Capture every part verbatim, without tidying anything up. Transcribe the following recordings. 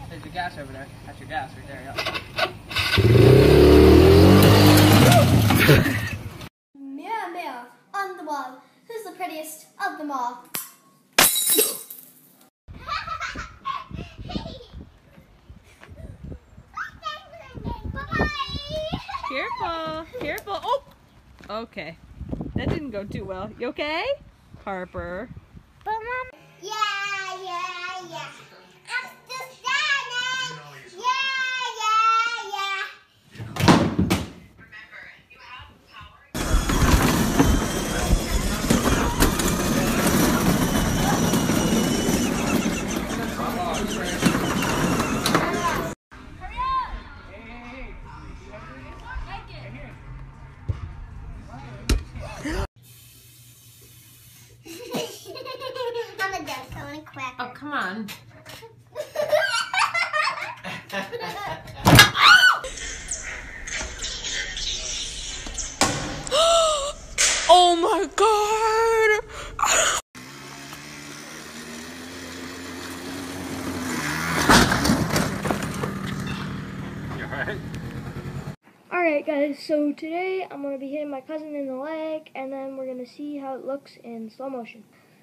There's your gas over there. That's your gas right there, yeah. Mirror, mirror, on the wall, who's the prettiest of them all? Careful, careful. Oh, okay. That didn't go too well. You okay, Harper? But Mom, yeah, yeah, yeah. I'm still standing. Yeah, yeah, yeah. Remember, you have power. I'm a duck, I want to quack. Oh, come on. Oh my God! You alright? Alright guys, so today I'm going to be hitting my cousin in the leg, and then we're going to see how it looks in slow motion.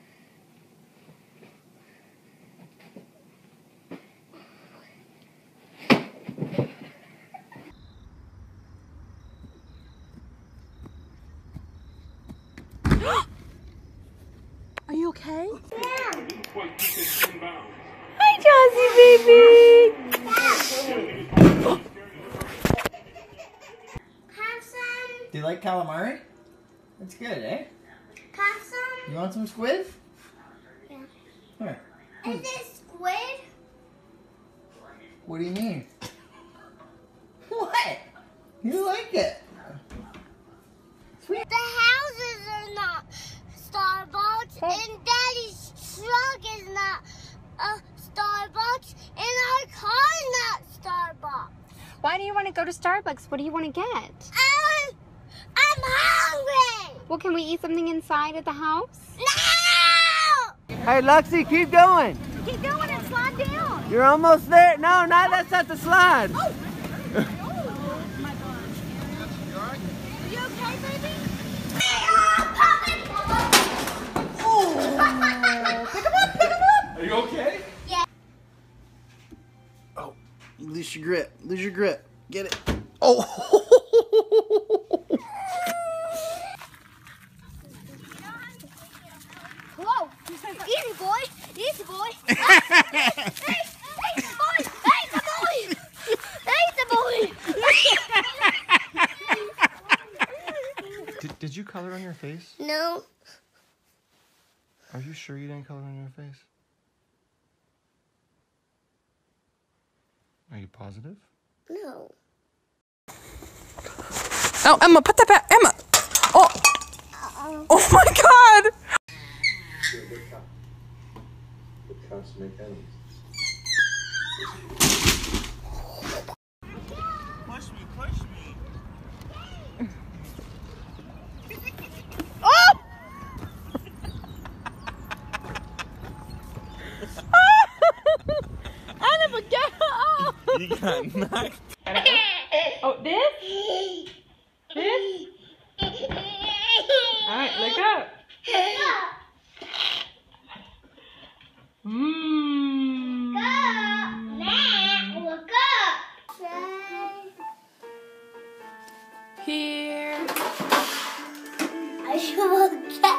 Are you okay? Yeah. Hi, Jazzy baby! Have some. Do you like calamari? That's good, eh? Have some. You want some squid? Yeah. Here. Is it squid? What do you mean? What? You like it? Sweet. The houses are not Starbucks, and Daddy's truck is not a Starbucks, and our car is not Starbucks. Why do you want to go to Starbucks? What do you want to get? I'm, I'm hungry. Well, can we eat something inside at the house? No! Hey, Luxie, keep going. Keep going and slide down. You're almost there. No, not that's not the slide. Oh. Are you okay, baby? Are you okay? Yeah. Oh, you lose your grip. Lose your grip. Get it. Oh. Whoa. Easy, boy. Easy, boy. Hey, hey, easy, boy. Easy, boy. Easy, boy. Did, did you color on your face? No. Are you sure you didn't color on your face? Are you positive? No. Oh, Emma, put that back. Emma! Oh! Uh-oh. Oh my God! Push me, push me. You got knocked. Oh, this? This? Alright, look up. Mmm. Look up. Here. I should get.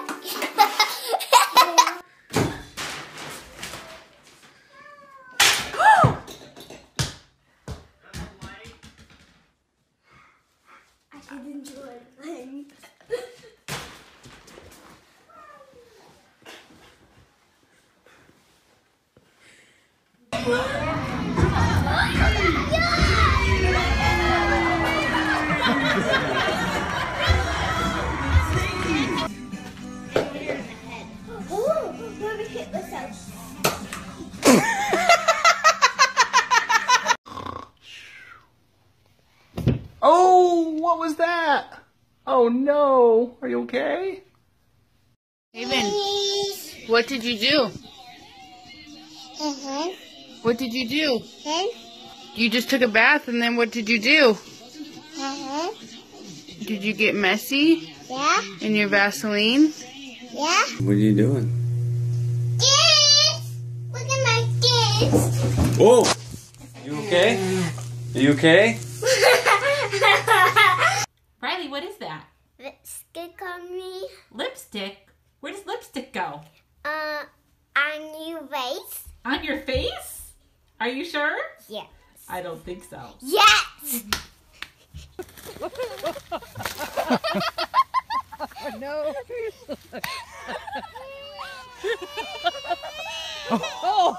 I should enjoy playing. Oh, what was that? Oh no. Are you okay? Haven, what did you do? Mm-hmm. What did you do? Hey? You just took a bath and then what did you do? Uh-huh. Did you get messy? Yeah? In your Vaseline? Yeah? What are you doing? Kids! Look at my kids! Whoa! You okay? Are you okay? Riley, what is that? Lipstick on me. Lipstick? Where does lipstick go? Uh, on your face? On your face? Are you sure? Yes. I don't think so. Yes! No. Oh.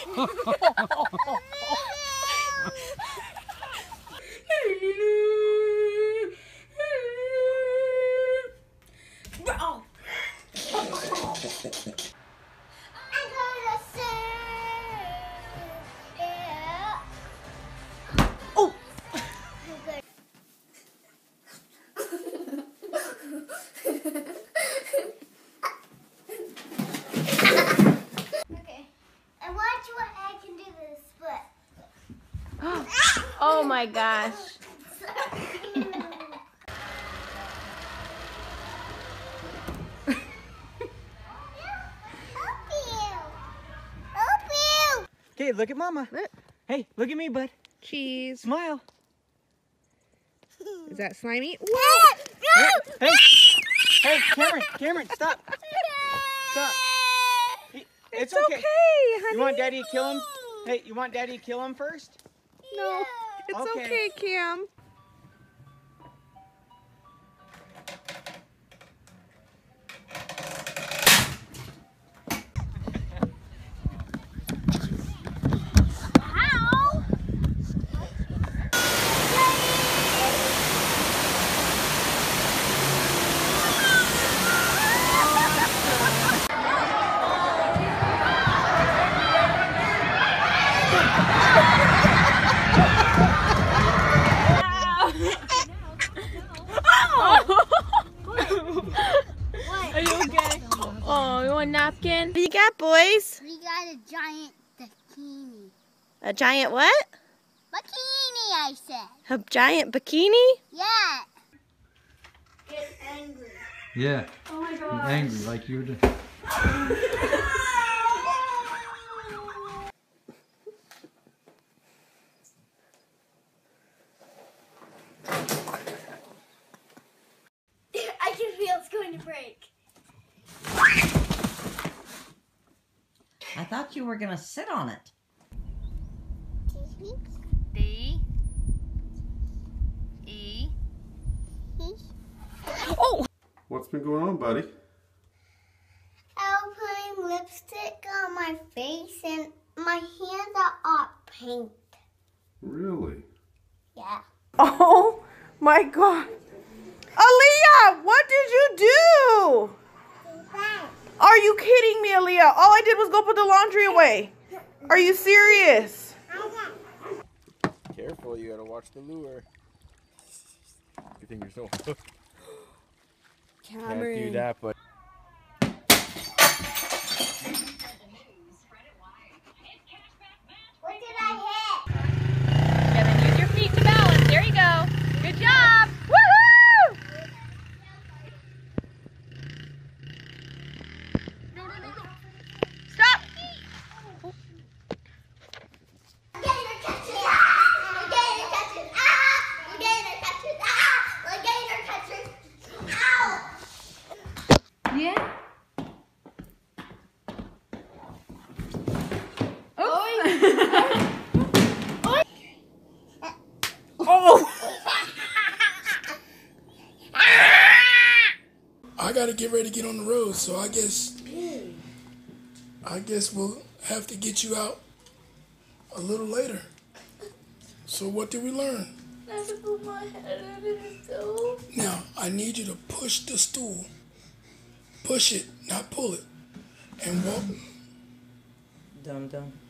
Oh my gosh. Okay, look at Mama. Hey, look at me, bud. Cheese. Smile. Is that slimy? Hey, hey, hey, Cameron, Cameron, stop. Stop. He, it's, It's okay. okay, honey. You want Daddy to kill him? Hey, you want Daddy to kill him first? No, it's Okay. okay, Cam. Oh, you want a napkin? What do you got, boys? We got a giant bikini. A giant what? Bikini, I said. A giant bikini? Yeah. Get angry. Yeah. Oh my You're God. angry like you do. I can feel it's going to break. I thought you were going to sit on it. D. E. Oh! What's been going on, buddy? I was putting lipstick on my face and my hands are all pink. Really? Yeah. Oh my God. Aaliyah, what did you do? Are you kidding me, Aaliyah? All I did was go put the laundry away. Are you serious? Careful, you gotta watch the lure. You think you're so hooked. Can't do that, but. What did I hit? Yeah, then use your feet to balance. There you go. Good job. Woohoo! Stop. Alligator catches! Ah! Alligator catches! Ah! Alligator catches! Ah! Alligator catches! Ow! Yeah. I gotta get ready to get on the road, so I guess I guess we'll have to get you out a little later. So what did we learn? I have to put my head under the stove. Now I need you to push the stool. Push it, not pull it. And walk. Dum dum.